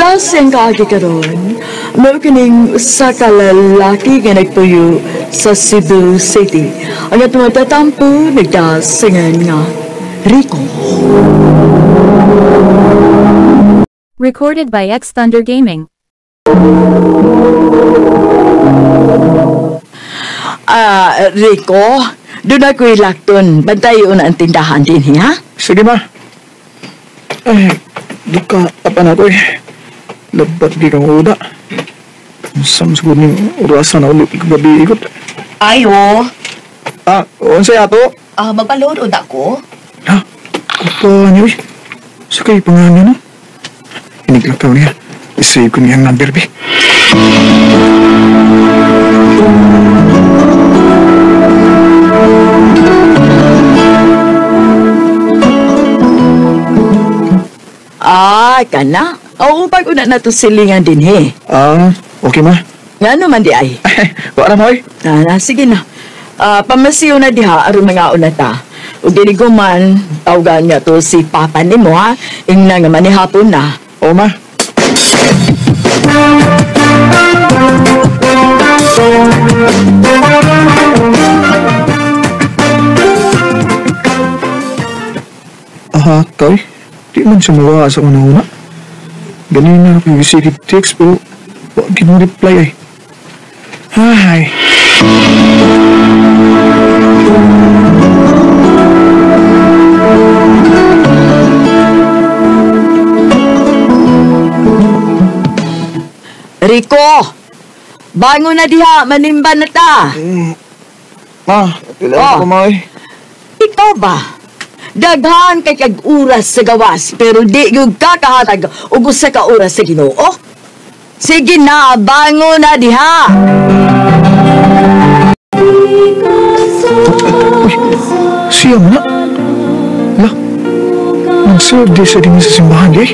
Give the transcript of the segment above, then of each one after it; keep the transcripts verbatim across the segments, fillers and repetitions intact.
Lasing kaagi karon, mo kining usa ka lalaki nga nagpuyo sa Cebu City. Ang atong tatampo nagdasingan nga Rico. Recorded by X Thunder Gaming. Ah, uh, Rico, doon ako'y lakton. Bantayo na ang tindahan din, ha? Sige, ma. Ay, di ka tapan ako eh. Labat di kang uda. Sam siguro ng orasan na ulit gabi ikot. Ayo. Ah, unsay ato? Ah, magpaload uda ko. Ha? Apa niyo eh? Sa kayo pangalan no? Iniglakaw niya. Isave ko niyang number be. Ah, kana. Oo, pag una na to silingan din, he. Ah, okay ma. Nga naman di ay. Wala mo eh. Ah, na, sige na. Ah, pamasiyo na diha, aron mga una ta. O dili ko man, tawagan nga to si Papa ni mo, ha? Ingna nga manihapon na. Oo ma. Aha, kay. Di man siya mawa sa una-una. Ganina ako yung receive text pero wag mo reply ay. Ay. Rico! Bangon na diha, manimba na ta. Mm. Ma, kailangan Oh. ko ma eh. Ikaw ba? Daghan kay kag oras sa gawas, pero di yung kakahatag og usa ka oras sa Ginoo. Sige na, bangon na diha. Uy, siya mo na. La, nag-serve di sa din sa simbahan di eh.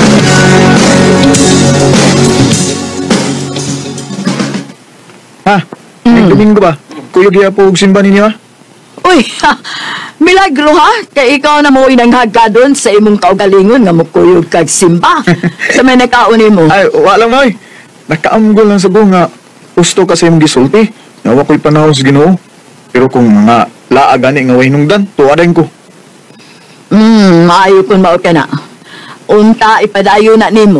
Ha? Mm. Domingo ba? Kuyog iya po og simbahan ninyo ha? Uy, ha, milagro ha, kay ikaw na mo inanghagka doon sa imong kaugalingon nga mukuyog kag simba. Sa may nakauni mo. Ay, wala mo eh. Nakaamgol lang sa buong nga gusto ka sa imong gisulti. Nawa ko'y panahon sa Ginoo. Pero kung mga laa gani nga way nungdan, tuwadan ko. Hmm, maayo kung mao ka na. Unta ipadayo na nimo.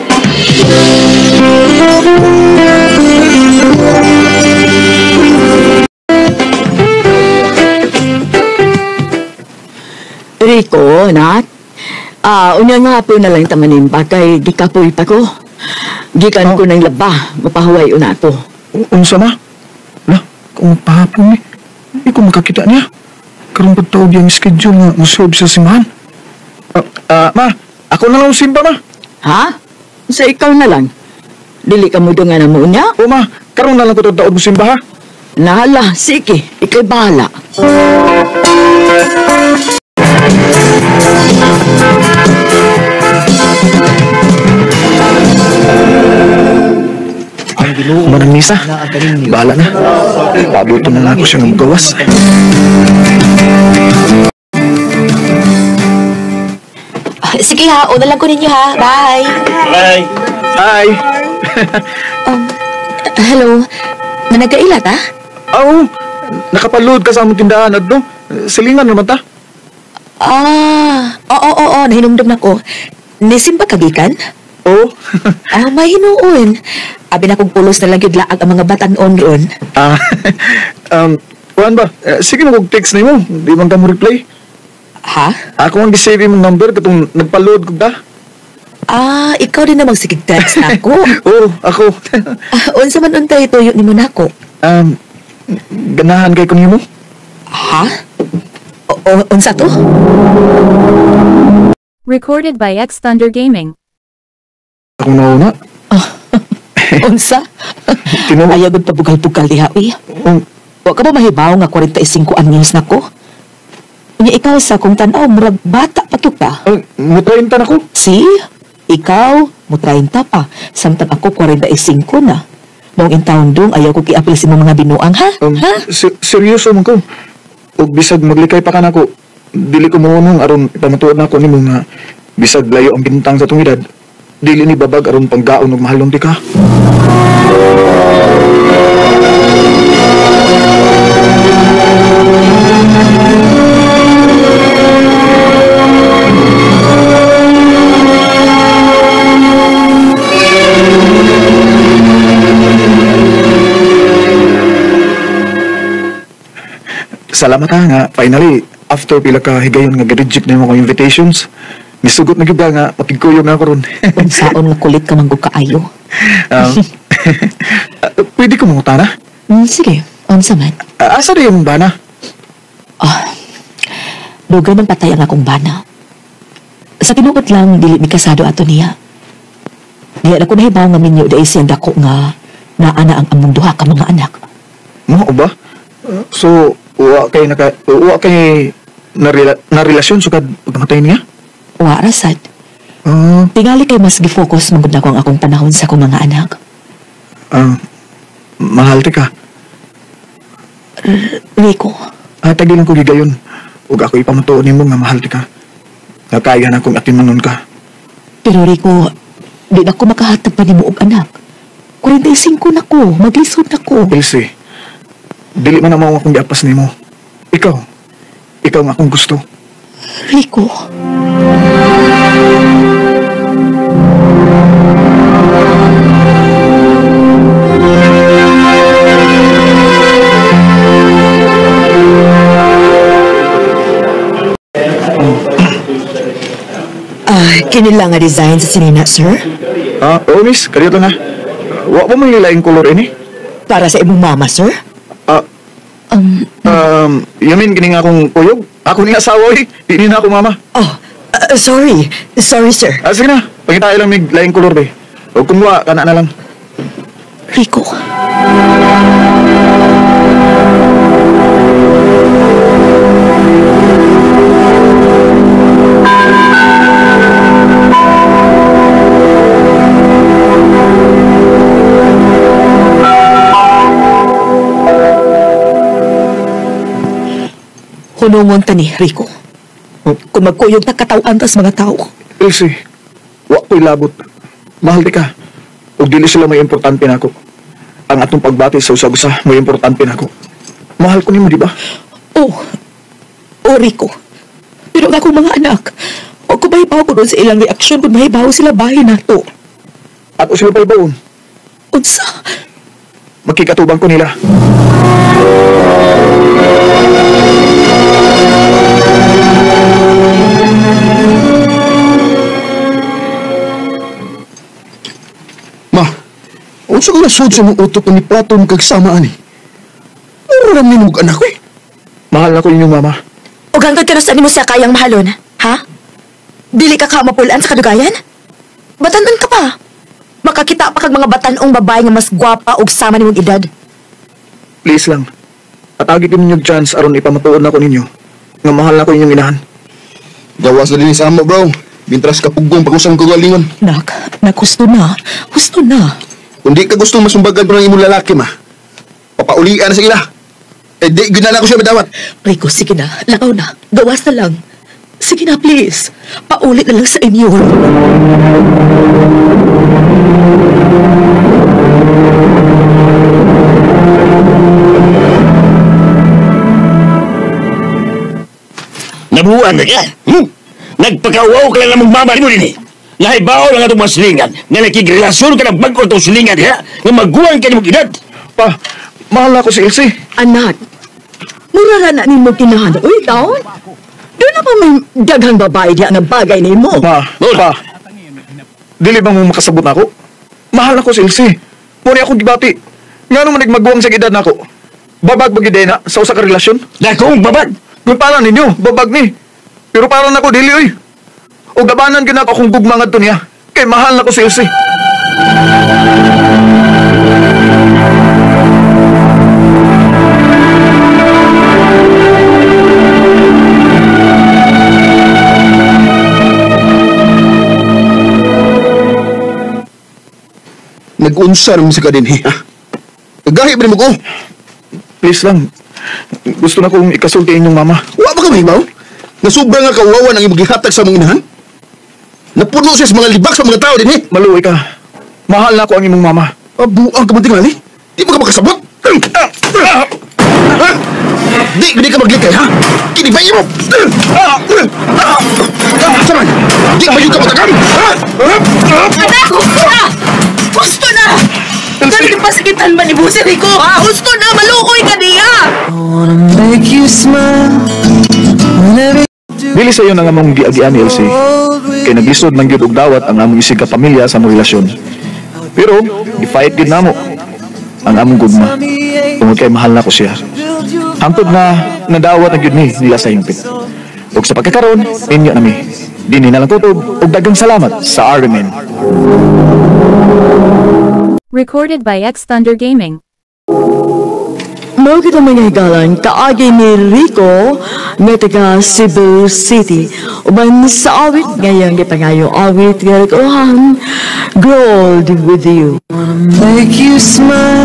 Rico, nak. Ah, unya nga po na lang tamanimba kay gikapoy pa ko. Gikan ko ng laba, mapahuway una to. U- Unsa ma? La, kung pahapon eh. Hindi ko makakita niya. Karong pagtawag yung schedule nga musob sa simbahan. Ah, ah, ma, ako na lang simba ma. Ha? Sa ikaw na lang. Dili ka mo nga na mo niya? O ma, karong na lang ko tawag mo simba ha. Nahala, sige, ikay bahala. Manang Nisa, bahala na. Pabuto na lang ako siya ng gawas. Ah, sige ha, una lang ko ninyo ha. Bye. Hi! Hi! Um, hello. Managailat ha? Oo, nakapaload ka sa among tindahan at no? Silingan naman ta. Ah, oo, oo, oo, nahinumdum na ko. Nisimba kagikan? Oo. Ah, may hinuon. Abi na kong pulos na lang yung laag ang mga batan-on ron. Ah, um, kuhan ba? Eh, sige mo kong text na mo. Di man ka mo reply. Ha? Ako ang gisave yung number katong nagpaload ko ka. Ah, ikaw din namang sige text na ako. Oo, ako. Ah, unsa man untay tuyo ni mo nako? um, ganahan kay ko niyo mo? Ha? O, o, unsa to? Recorded by X Thunder Gaming. Ako nauna. Unsa? Tinawa. Ayaw gud pabugal-bugal diha, uy. Um, Wa ka ba mahibaw nga forty-five anyos na ko? Unya ikaw sa kung tanaw, murag bata pa to ka. uh, mutrayin ta na ko. Si, ikaw, mo treinta pa. Samtang ako forty-five na. Mong intawon dong, ayaw ko kiapil sa mga binuang, ha? Um, Ha? ser- seryoso man ko. O bisag maglikay pa ka na ko. Dili ko mohonong aron ipamatuod na ko nimo nga bisag layo ang bintang sa tong edad. dili ni babag aron panggaon ug mahalon di ka. Salamat ha nga, finally, after pila ka higayon nga gi-reject na yung mga invitations, misugot na gyud nga makigkuyog na ako ron. Unsaon nga kulit ka manggug kaayo. Um, pwede ko mangutana? Hmm, sige, unsa man. Uh, asa na yung bana? Ah, dugay ng patay ang akong bana. Sa tinuod lang, dili mi kasado ato niya. Diya na ko nahibaw nga minyo dahil siyang dako nga naana ang among duha ka mga anak. Mo ba? Uh, so, uwa kay naka uwa kay na, na relasyon sukad pagkamatay niya? Wa rasad. Uh, Tingali kay mas gi-focus mangud na ko ang akong panahon sa akong mga anak. uh, mahal ti ka. R- Rico, Ah, tagilan ko gigayon. Ug ako ipamatuon nimo nga mahal ti ka. Nga kaya na kong atimanon ka. pero Rico, di na ko makahatag pa nimo og anak. forty-five na ko, maglisod na ko. Ilse, dili man na mao akong giapas nimo. Ikaw, ikaw nga akong gusto. Rico. Ah, kinila nga design sa sinina, sir? Ah, oo miss, kaliyo na. Wa pa may laing kolor ini? Para sa imong mama, sir? Ah, Um, um, yamin kini nga akong kuyog. Ako ni asawa eh. Di na ako mama. oh, uh, sorry. Sorry, sir. Ah, sige na. Pangitaay lang mig laing kolor be. O kung wa, kana na lang. Rico. Hunungon ta ni Rico. Kung magkuyog na katawan tas mga tao. Ilse, wa ko'y labot. Mahal di ka. O dili sila may importante na ako. Ang atong pagbati sa usag-usa may importante na ako. Mahal ko nimo, di ba? Oh, oh Rico. Pero nga akong mga anak, o kung mahibaw ko doon sa ilang reaksyon, kung mahibaw sila bahay na to. At o sila pa ibaon. Unsa? Makikatubang ko nila. Ma, unsa ka nasud sa mong utok ni Platon kag samaan ni? Ano ram ni mong anak ko eh? Mahal na ko inyong mama. O gangkod ka na sa mo siya kayang mahalon, ha? Dili ka ka mapulaan sa kadugayan? Batanon ka pa. Makakita pa kag mga batanong babae nga mas gwapa og sama nimong edad. Please lang. Atagi ko ninyong chance aron ipamatuon ako ninyo. Nga mahal na ko inyong inahan. Gawas na din sa amo, bro. Bintras ka pugong pag-usang kagalingon. Nak, nak, gusto na. Gusto na. Kung di ka gusto masumbagan pa ng imong lalaki, ma. Papaulian na sa ila. Eh, di, ginala ko siya matawat. Rico, sige na. Lakaw na. Gawas na lang. Sige na, please. Paulit na lang sa inyo. Nabuan na ka? Hmm? Nagpakawaw ka lang namang mama ni mo din eh. Nahibaw lang itong mga silingan nga nakigrelasyon ka ng bago itong silingan diha nga maguwan ka ni mong edad. Pa, mahal na ko si Ilse. Anak, murara na ni mo kinahan. Uy, taon. Doon na pa may daghang babae diya nga bagay ni mo. Pa, pa. Dili bang mo makasabot na ako? Mahal na ko si Ilse. Muna akong gibati. Nga naman nagmaguwang sa edad na ako. Babag bagay na sa usa ka relasyon. Dakong babag! Kung para ninyo, babag ni. Pero para na ko, dili oy. O gabanan ka na ako kung gugmangad to niya. Kay mahal na ko si Ilse. Nag-unsa naman sa kadinhi, ha? Nagahi ba ni mo ko? Please lang. Gusto na kong ikasulti inyong mama. Wa ba ka mahibaw? Nasubra nga kawawan ang imong gihatag sa mong inahan? Napuno siya sa mga libak sa mga tao din eh. Maluoy ka. Mahal na ako ang imong mama. Abuang ka man tingali? Di mo ka makasabot? Ha? Di, di ka maglikay, ha? Kinibayin mo! Saman! Di ba yung kamatagam? Ha? Anak! Gusto na! Gusto na! Ganun yung pasikitan ba ni Busi Rico? Ah, gusto na! Malukoy ka niya! Dili sa iyo nang among giagian ni Elsie. Kay naglisod man gyud og dawat ang among isig ka pamilya sa among relasyon. Pero i-fight gid namo ang among gugma. Tungod kay mahal na ko siya. Hangtod na nadawat na gyud ni nila sa hingpit. Ug sa pagkakaroon, inyo nami. Dinhi na lang tutob ug daghang salamat sa R M N. Recorded by X Thunder Gaming. Mao kita mga higalan kaagi ni Rico nga taga Cebu City. Uban sa awit ngayong gipangayo awit nga nag-uhan, Growled with you. Make you smile.